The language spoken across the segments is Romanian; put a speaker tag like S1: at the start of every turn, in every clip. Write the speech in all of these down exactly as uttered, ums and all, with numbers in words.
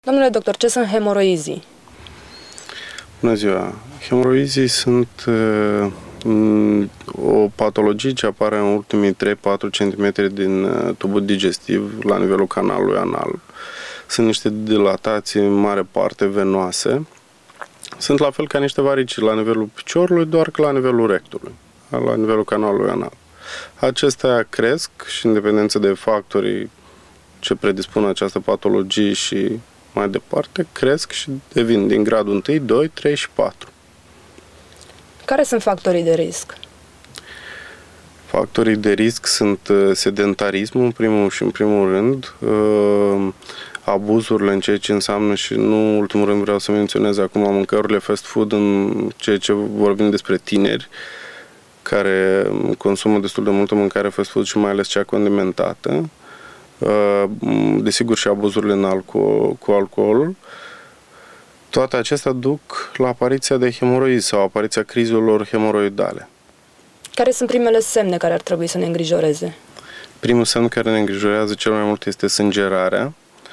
S1: Domnule doctor, ce sunt hemoroizii?
S2: Bună ziua! Hemoroizii sunt uh, o patologie ce apare în ultimii trei patru centimetri din uh, tubul digestiv la nivelul canalului anal. Sunt niște dilatații în mare parte venoase. Sunt la fel ca niște varici la nivelul piciorului, doar că la nivelul rectului, la nivelul canalului anal. Acestea cresc și în dependență de factorii ce predispun această patologie și mai departe, cresc și devin din gradul unu, doi, trei și patru.
S1: Care sunt factorii de risc?
S2: Factorii de risc sunt sedentarismul, în primul și în primul rând, abuzurile în ceea ce înseamnă, și nu în ultimul rând vreau să menționez acum, mâncărurile fast food, în ceea ce vorbim despre tineri, care consumă destul de multă mâncare fast food și mai ales cea condimentată. Desigur și abuzurile în alcool, cu alcoolul. Toate acestea duc la apariția de hemoroizi sau apariția crizelor hemoroidale.
S1: Care sunt primele semne care ar trebui să ne îngrijoreze?
S2: Primul semn care ne îngrijorează cel mai mult este sângerarea.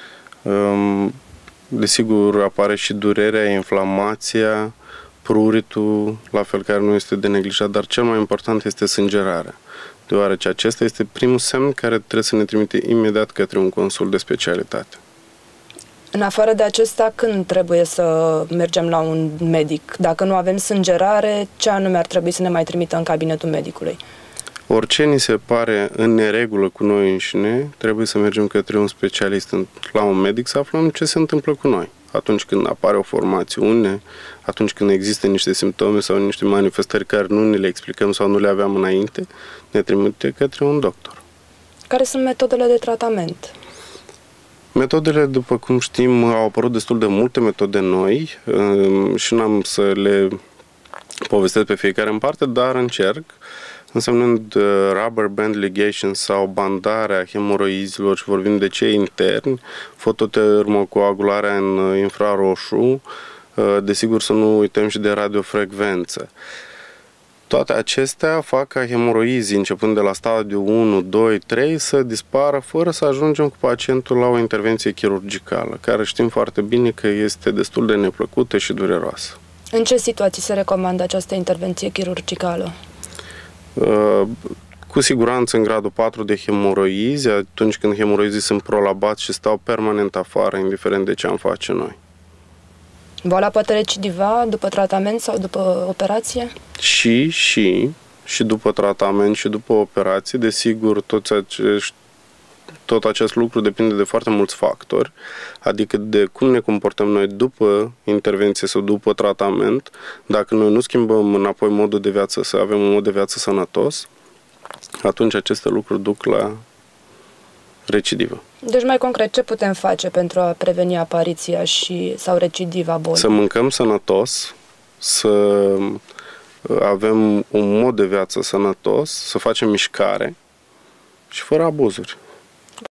S2: Desigur apare și durerea, inflamația, pruritul, la fel, care nu este de neglijat, dar cel mai important este sângerarea, deoarece acesta este primul semn care trebuie să ne trimite imediat către un consult de specialitate.
S1: În afară de acesta, când trebuie să mergem la un medic? Dacă nu avem sângerare, ce anume ar trebui să ne mai trimită în cabinetul medicului?
S2: Orice ni se pare în neregulă cu noi înșine, trebuie să mergem către un specialist, la un medic, să aflăm ce se întâmplă cu noi. Atunci când apare o formațiune, atunci când există niște simptome sau niște manifestări care nu ne le explicăm sau nu le aveam înainte, ne trimite către un doctor.
S1: Care sunt metodele de tratament?
S2: Metodele, după cum știm, au apărut destul de multe metode noi și n-am să le povestesc pe fiecare în parte, dar încerc, însemnând rubber band ligation sau bandarea hemoroizilor, și vorbim de cei interni, fototermocoagularea în infraroșu, desigur să nu uităm și de radiofrecvență. Toate acestea fac ca hemoroizii, începând de la stadiul unu, doi, trei, să dispară fără să ajungem cu pacientul la o intervenție chirurgicală, care știm foarte bine că este destul de neplăcută și dureroasă.
S1: În ce situații se recomandă această intervenție chirurgicală?
S2: Cu siguranță în gradul patru de hemoroizi, atunci când hemoroizii sunt prolabați și stau permanent afară, indiferent de ce am face noi.
S1: Boala poate recidiva după tratament sau după operație?
S2: Și, și, și după tratament și după operație, desigur, toți acești, tot acest lucru depinde de foarte mulți factori, adică de cum ne comportăm noi după intervenție sau după tratament. Dacă noi nu schimbăm înapoi modul de viață, să avem un mod de viață sănătos, atunci aceste lucruri duc la recidivă.
S1: Deci, mai concret, ce putem face pentru a preveni apariția și sau recidiva bolii?
S2: Să mâncăm sănătos, să avem un mod de viață sănătos, să facem mișcare și fără abuzuri.